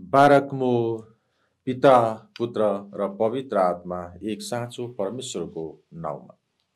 बारकमो पिता पुत्र र पवित्र आत्मा एक साँचो परमेश्वरको नाउँमा।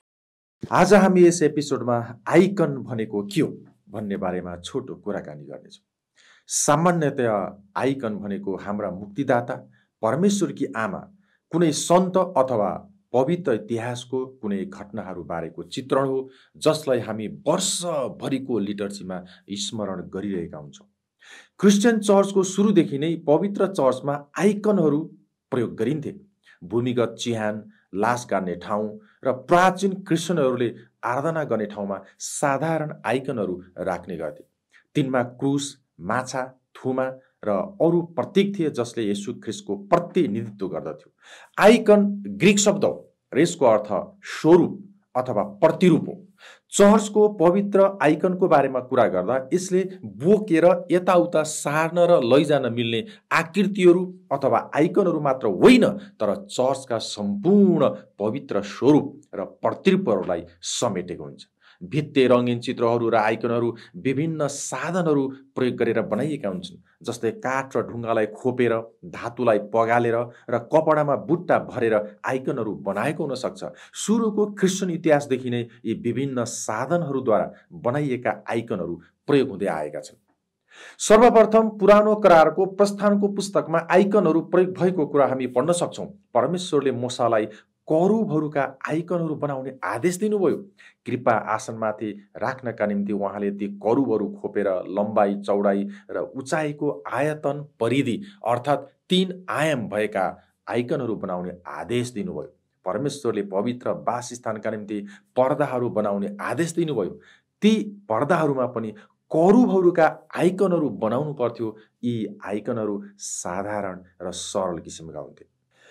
आज हामी यस एपिसोडमा आइकन भनेको के हो भन्ने बारेमा छोटो कुराकानी गर्नेछौँ। सामान्यतया आइकन भनेको हाम्रा मुक्तिदाता परमेश्वरकी आमा कुनै सन्त अथवा पवित्र इतिहासको कुनै घटनाहरू बारेको चित्रण हो, जसलाई हामी वर्षभरिको लिटर्सीमा स्मरण गरिरहेका हुन्छौँ। क्रिस्चियन चर्चको सुरुदेखि नै पवित्र चर्चमा आइकनहरू प्रयोग गरिन्थे। भूमिगत चिहान, लास गाड्ने ठाउँ र प्राचीन क्रिस्चियनहरूले आराधना गर्ने ठाउँमा साधारण आइकनहरू राख्ने गर्थे। तिनमा क्रुस, माछा, थुमा र अरू प्रतीक थिए जसले येशू ख्रिस्टको प्रतिनिधित्व गर्दथ्यो। आइकन ग्रीक शब्द हो र यसको अर्थ स्वरूप अथवा प्रतिरूप हो। चर्चको पवित्र आइकनको बारेमा कुरा गर्दा यसले बोकेर यताउता सार्न र लैजान मिल्ने आकृतिहरू अथवा आइकनहरू मात्र होइन, तर चर्चका सम्पूर्ण पवित्र स्वरूप र प्रतिरूपहरूलाई समेटेको हुन्छ। भित्ते रङ्गीन चित्रहरू र आइकनहरू विभिन्न साधनहरू प्रयोग गरेर बनाइएका हुन्छन्, जस्तै काठ र ढुङ्गालाई खोपेर, धातुलाई पगालेर र कपडामा बुट्टा भरेर आइकनहरू बनाएको हुन सक्छ। सुरुको क्रिस्चियन इतिहासदेखि नै यी विभिन्न साधनहरूद्वारा बनाइएका आइकनहरू प्रयोग हुँदै आएका छन्। सर्वप्रथम पुरानो करारको प्रस्थानको पुस्तकमा आइकनहरू प्रयोग भएको कुरा हामी पढ्न सक्छौँ। परमेश्वरले मूसालाई करूबहरूका आइकनहरू बनाउने आदेश दिनुभयो। कृपा आसनमाथि राख्नका निम्ति उहाँले ती करूबहरू खोपेर लम्बाइ, चौडाइ र उचाइको आयतन परिधि अर्थात् 3 आयाम भएका आइकनहरू बनाउने आदेश दिनुभयो। परमेश्वरले पवित्र वासस्थानका निम्ति पर्दाहरू बनाउने आदेश दिनुभयो। ती पर्दाहरूमा पनि करूबहरूका आइकनहरू बनाउनु पर्थ्यो। यी आइकनहरू साधारण र सरल किसिमका हुन्थे।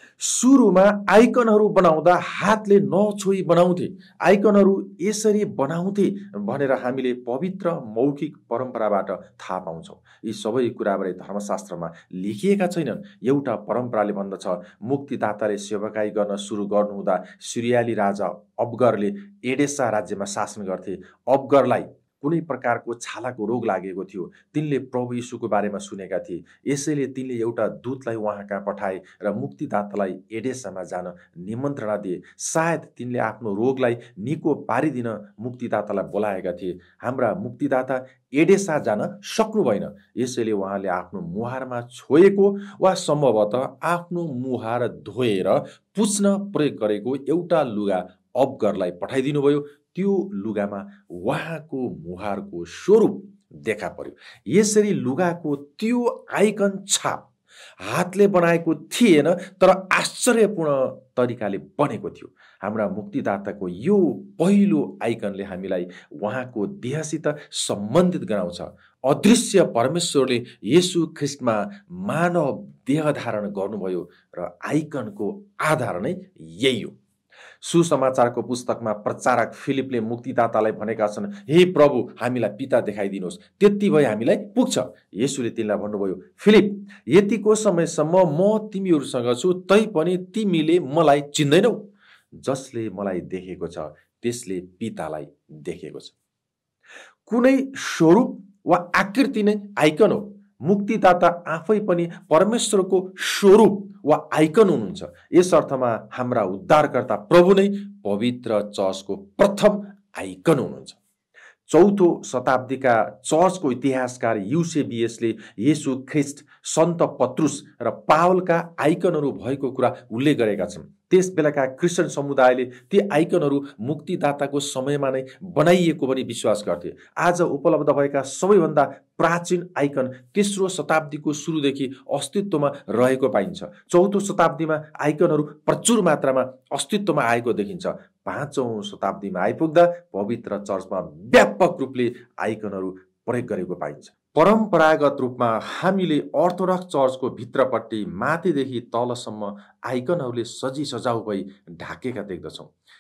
सुरुमा आइकनहरू बनाउँदा हातले नछोई बनाउँथे। आइकनहरू यसरी बनाउँथे भनेर हामीले पवित्र मौखिक परम्पराबाट थाहा पाउँछौँ। यी सबै कुराबारे धर्मशास्त्रमा लेखिएका छैनन्। एउटा परम्पराले भन्दछ, मुक्तिदाताले सेवकाई गर्न सुरु गर्नुहुँदा सिरियाली राजा अबगरले एडेसा राज्यमा शासन गर्थे। अबगरलाई कुनै प्रकारको छालाको रोग लागेको थियो। तिनले प्रभु यीशुको बारेमा सुनेका थिए, यसैले तिनले एउटा दूतलाई उहाँ कहाँ पठाए र मुक्तिदातालाई एडेसामा जान निमन्त्रणा दिए। सायद तिनले आफ्नो रोगलाई निको पारिदिन मुक्तिदातालाई बोलाएका थिए। हाम्रा मुक्तिदाता एडेसा जान सक्नु भएन, यसैले उहाँले आफ्नो मुहारमा छोएको वा सम्भवतः आफ्नो मुहार धोएर पुछ्न प्रयोग गरेको एउटा लुगा अबगरलाई पठाइदिनुभयो। त्यो लुगामा उहाँको मुहारको स्वरूप देखा पर्यो। यसरी लुगाको त्यो आइकन छाप हातले बनाएको थिएन, तर आश्चर्यपूर्ण तरिकाले बनेको थियो। हाम्रा मुक्तिदाताको यो पहिलो आइकनले हामीलाई उहाँको देहसित सम्बन्धित गराउँछ। अदृश्य परमेश्वरले येशू ख्रिस्टमा मानव देह धारण गर्नुभयो र आइकनको आधार नै यही हो। सुसमाचारको पुस्तकमा प्रचारक फिलिपले मुक्तिदातालाई भनेका छन्, हे प्रभु, हामीलाई पिता देखाइदिनुहोस्, त्यति भए हामीलाई पुग्छ। येशूले तिनलाई भन्नुभयो, फिलिप, यतिको समयसम्म म तिमीहरूसँग छु, तैपनि तिमीले मलाई चिन्दैनौ। जसले मलाई देखेको छ त्यसले पितालाई देखेको छ। कुनै स्वरूप वा आकृति नै आइकन हो। मुक्तिदाता आफै पनि परमेश्वरको स्वरूप वा आइकन हुनुहुन्छ। यस अर्थमा हाम्रा उद्धारकर्ता प्रभु नै पवित्र चर्चको प्रथम आइकन हुनुहुन्छ। 4औं शताब्दीका चर्चको इतिहासकार युसेबियसले येशू ख्रिस्ट, सन्त पत्रुस र पावलका आइकनहरू भएको कुरा उल्लेख गरेका छन्। त्यस बेलाका क्रिस्चियन समुदायले ती आइकनहरू मुक्तिदाताको समयमा नै बनाइएको पनि विश्वास गर्थे। आज उपलब्ध भएका सबैभन्दा प्राचीन आइकन 3औं शताब्दीको सुरुदेखि अस्तित्वमा रहेको पाइन्छ। 4औं शताब्दीमा आइकनहरू प्रचुर मात्रामा अस्तित्वमा आएको देखिन्छ। 5औं शताब्दीमा आइपुग्दा पवित्र चर्चमा व्यापक रूपले आइकनहरू प्रयोग गरेको पाइन्छ। परम्परागत रूपमा हामीले अर्थोडक्स चर्चको भित्रपट्टि माथिदेखि तलसम्म आइकनहरूले सजी सजाउ भई ढाकेका देख्दछौँ।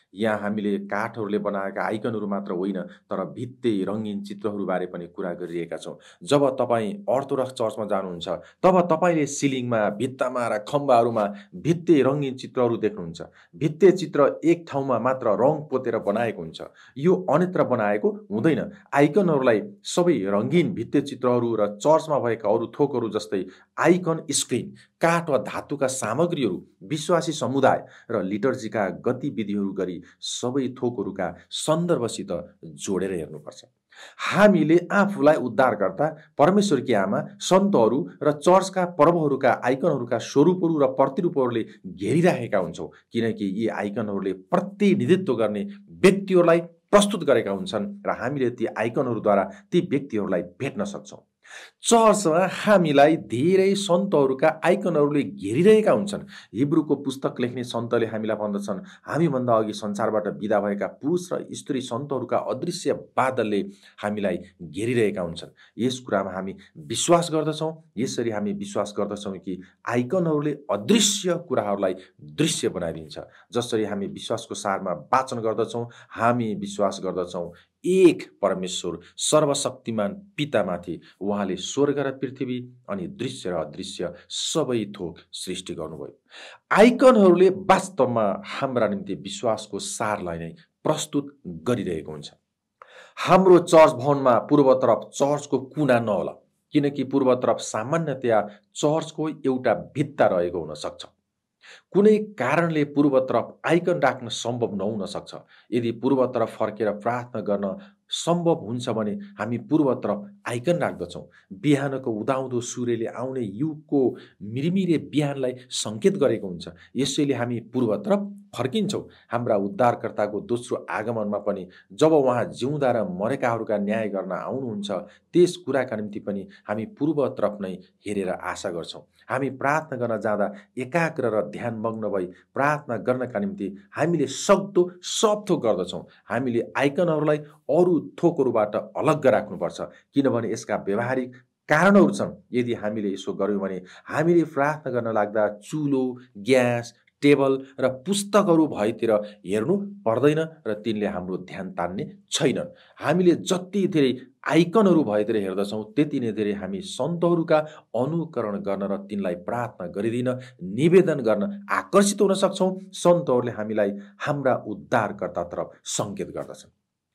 यहाँ हामीले काठहरूले बनाएका आइकनहरू मात्र होइन तर भित्ते रङ्गीन चित्रहरूबारे पनि कुरा गरिरहेका छौँ। जब तपाईँ अर्थोडक्स चर्चमा जानुहुन्छ तब तपाईँले सिलिङमा, भित्तामा र खम्बाहरूमा भित्ते रङ्गीन चित्रहरू देख्नुहुन्छ। भित्ते चित्र एक ठाउँमा मात्र रङ पोतेर बनाएको हुन्छ, यो अन्यत्र बनाएको हुँदैन। आइकनहरूलाई सबै रङ्गीन भित्ते चित्रहरू र चर्चमा भएका अरू थोकहरू जस्तै आइकन स्क्रिन, काठ वा धातुका सामग्रीहरू, विश्वासी समुदाय र लिटर्जीका गतिविधिहरू गरी सबै थोकहरूका सन्दर्भसित जोडेर हेर्नुपर्छ। हामीले आफूलाई उद्धारकर्ता, परमेश्वरकी आमा, सन्तहरू र चर्चका पर्वहरूका आइकनहरूका स्वरूपहरू र प्रतिरूपहरूले घेरिराखेका हुन्छौँ, किनकि यी आइकनहरूले प्रतिनिधित्व गर्ने व्यक्तिहरूलाई प्रस्तुत गरेका हुन्छन् र हामीले ती आइकनहरूद्वारा ती व्यक्तिहरूलाई भेट्न सक्छौँ। चर्चमा हामीलाई धेरै सन्तहरूका आइकनहरूले घेरिरहेका हुन्छन्। हिब्रूको पुस्तक लेख्ने सन्तले हामीलाई भन्दछन्, हामीभन्दा अघि संसारबाट बिदा भएका पुरुष र स्त्री सन्तहरूका अदृश्य बादलले हामीलाई घेरिरहेका हुन्छन्। यस कुरामा हामी विश्वास गर्दछौँ। यसरी हामी विश्वास गर्दछौँ कि आइकनहरूले अदृश्य कुराहरूलाई दृश्य बनाइदिन्छ। जसरी हामी विश्वासको सारमा वाचन गर्दछौँ, हामी विश्वास गर्दछौँ एक परमेश्वर सर्वशक्तिमान पितामाथि उहाँले स्वर्ग र पृथ्वी अनि दृश्य र अदृश्य सबै थोक सृष्टि गर्नुभयो। आइकनहरूले वास्तवमा हाम्रा निम्ति विश्वासको सारलाई नै प्रस्तुत गरिरहेको हुन्छ। हाम्रो चर्च भवनमा पूर्वतर्फ चर्चको कुना नहोला, किनकि पूर्वतर्फ सामान्यतया चर्चको एउटा भित्ता रहेको हुन सक्छ। कुनै कारणले पूर्वतर्फ आइकन राख्न सम्भव नहुन सक्छ। यदि पूर्वतर्फ फर्केर प्रार्थना गर्न सम्भव हुन्छ भने हामी पूर्वतर्फ आइकन राख्दछौँ। बिहानको उदाउँदो सूर्यले आउने युगको मिरमिरे बिहानलाई सङ्केत गरेको हुन्छ। यसैले हामी पूर्वतर्फ फर्किन्छौँ। हाम्रा उद्धारकर्ताको दोस्रो आगमनमा पनि जब उहाँ जिउँदा र मरेकाहरूका न्याय गर्न आउनुहुन्छ, त्यस कुराका निम्ति पनि हामी पूर्वतर्फ नै हेरेर आशा गर्छौँ। हामी प्रार्थना गर्न जाँदा एकाग्र र ध्यानमग्न भई प्रार्थना गर्नका निम्ति हामीले सक्दो सब थोक गर्दछौँ। हामीले आइकनहरूलाई अरू थोकहरूबाट अलग राख्नुपर्छ, किनभने यसका व्यवहारिक कारणहरू छन्। यदि हामीले यसो गर्यौँ भने हामीले प्रार्थना गर्न लाग्दा चुलो, ग्यास, टेबल र पुस्तकहरू भएतिर हेर्नु पर्दैन र तिनले हाम्रो ध्यान तान्ने छैनन्। हामीले जति धेरै आइकनहरू भएतिर हेर्दछौँ त्यति नै धेरै हामी सन्तहरूका अनुकरण गर्न र तिनलाई प्रार्थना गरिदिन, निवेदन गर्न आकर्षित हुन सक्छौँ। सन्तहरूले हामीलाई हाम्रा उद्धारकर्तातर्फ सङ्केत गर्दछन्।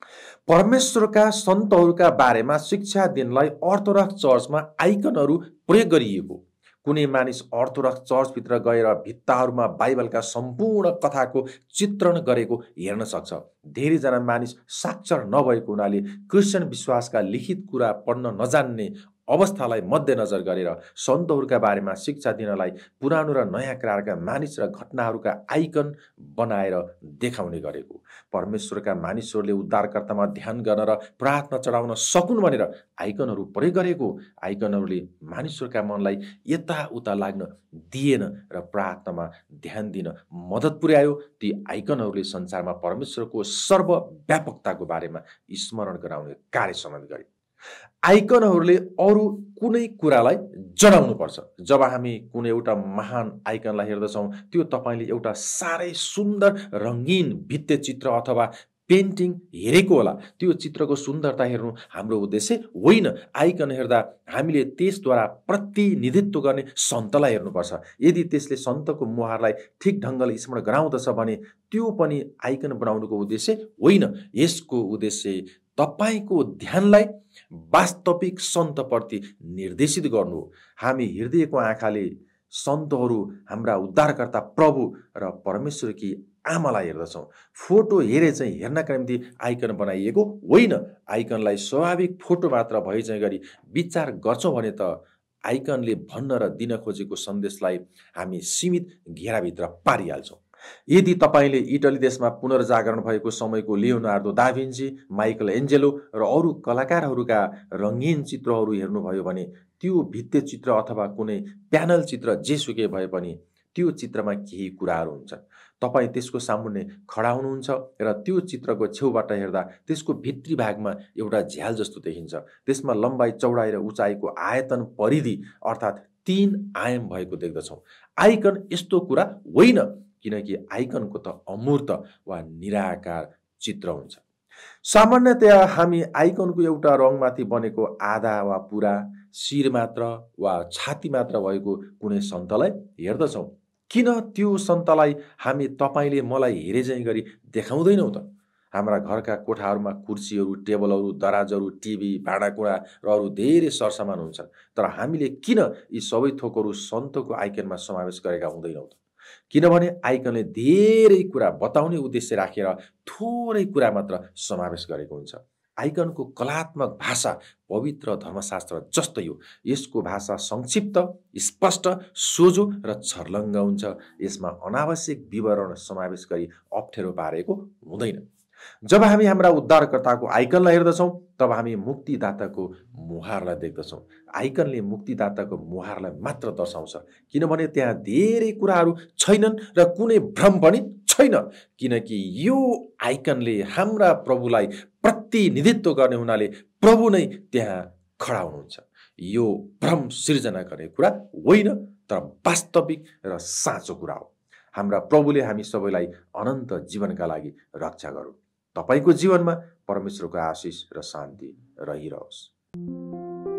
परमेश्वरका सन्तहरूका बारेमा शिक्षा दिनलाई अर्थोडक्स चर्चमा आइकनहरू प्रयोग गरिएको। कुनै मानिस अर्थोडक्स चर्चभित्र गएर भित्ताहरूमा बाइबलका सम्पूर्ण कथाको चित्रण गरेको हेर्न सक्छ। धेरैजना मानिस साक्षर नभएको हुनाले क्रिस्चियन विश्वासका लिखित कुरा पढ्न नजान्ने अवस्थालाई मध्यनजर गरेर सन्तहरूका बारेमा शिक्षा दिनलाई पुरानो र नयाँ करारका मानिस र घटनाहरूका आइकन बनाएर देखाउने गरेको। परमेश्वरका मानिसहरूले उद्धारकर्तामा ध्यान गर्न र प्रार्थना चढाउन सकुन् भनेर आइकनहरू प्रयोग गरेको। आइकनहरूले मानिसहरूका मनलाई यताउता लाग्न दिएन र प्रार्थनामा ध्यान दिन मद्दत पुर्यायो। ती आइकनहरूले संसारमा परमेश्वरको सर्वव्यापकताको बारेमा स्मरण गराउने कार्य समेत गरे। आइकनहरूले अरू कुनै कुरालाई जडाउनुपर्छ। जब हामी कुनै एउटा महान आइकनलाई हेर्दछौँ, त्यो तपाईँले एउटा साह्रै सुन्दर रङ्गीन भित्ते चित्र अथवा पेन्टिङ हेरेको होला। त्यो चित्रको सुन्दरता हेर्नु हाम्रो उद्देश्य होइन। आइकन हेर्दा हामीले त्यसद्वारा प्रतिनिधित्व गर्ने सन्तलाई हेर्नुपर्छ। यदि त्यसले सन्तको मुहारलाई ठिक ढङ्गले स्मरण गराउँदछ भने त्यो पनि आइकन बनाउनुको उद्देश्य होइन। यसको उद्देश्य तपाईँको ध्यानलाई वास्तविक सन्तप्रति निर्देशित गर्नु हो। हामी हृदयको आँखाले सन्तहरू, हाम्रा उद्धारकर्ता प्रभु र परमेश्वरकी आमालाई हेर्दछौँ। फोटो हेरे चाहिँ हेर्नका निम्ति आइकन बनाइएको होइन। आइकनलाई स्वाभाविक फोटो मात्र भए चाहिँ गरी विचार गर्छौँ भने त आइकनले भन्न र दिन खोजेको सन्देशलाई हामी सीमित घेराभित्र पारिहाल्छौँ। यदि तपाईँले इटली देशमा पुनर्जागरण भएको समयको लियोनार्दो दा भिन्ची, माइकल एन्जेलो र अरू कलाकारहरूका रङ्गीन चित्रहरू हेर्नुभयो भने त्यो भित्ते चित्र अथवा कुनै प्यानल चित्र जेसुकै भए पनि त्यो चित्रमा केही कुराहरू हुन्छन्। तपाईँ त्यसको सामुन्ने खडा हुनुहुन्छ र त्यो चित्रको छेउबाट हेर्दा त्यसको भित्री भागमा एउटा झ्याल जस्तो देखिन्छ। त्यसमा लम्बाइ, चौडाइ र उचाइको आयतन परिधि अर्थात् 3 आयाम भएको देख्दछौँ। आइकन यस्तो कुरा होइन, किनकि आइकनको त अमूर्त वा निराकार चित्र हुन्छ। सामान्यतया हामी आइकनको एउटा रङमाथि बनेको आधा वा पुरा शिर मात्र वा छाती मात्र भएको कुनै सन्तलाई हेर्दछौँ। किन त्यो सन्तलाई हामी तपाईँले मलाई हेरेझैँ गरी देखाउँदैनौँ त? हाम्रा घरका कोठाहरूमा कुर्सीहरू, टेबलहरू, दराजहरू, टिभी, भाँडाकुँडा र अरू धेरै सरसामान हुन्छ, तर हामीले किन यी सबै थोकहरू सन्तको आइकनमा समावेश गरेका हुँदैनौँ त? किनभने आइकनले धेरै कुरा बताउने उद्देश्य राखेर थोरै कुरा मात्र समावेश गरेको हुन्छ। आइकनको कलात्मक भाषा पवित्र धर्मशास्त्र जस्तै हो। यसको भाषा संक्षिप्त, स्पष्ट, सोझो र छर्लङ्ग हुन्छ। यसमा अनावश्यक विवरण समावेश गरी अप्ठ्यारो पारेको हुँदैन। जब हामी हाम्रा उद्धारकर्ताको आइकनलाई हेर्दछौँ तब हामी मुक्तिदाताको मुहारलाई देख्दछौँ। आइकनले मुक्तिदाताको मुहारलाई मात्र दर्शाउँछ, किनभने त्यहाँ धेरै कुराहरू छैनन् र कुनै भ्रम पनि छैन, किनकि यो आइकनले हाम्रा प्रभुलाई प्रतिनिधित्व गर्ने हुनाले प्रभु नै त्यहाँ खडा हुनुहुन्छ। यो भ्रम सिर्जना गर्ने कुरा होइन, तर वास्तविक र साँचो कुरा हो। हाम्रा प्रभुले हामी सबैलाई अनन्त जीवनका लागि रक्षा गरून्। तपाईको जीवनमा परमेश्वरको आशिष र शान्ति रहिरहोस्।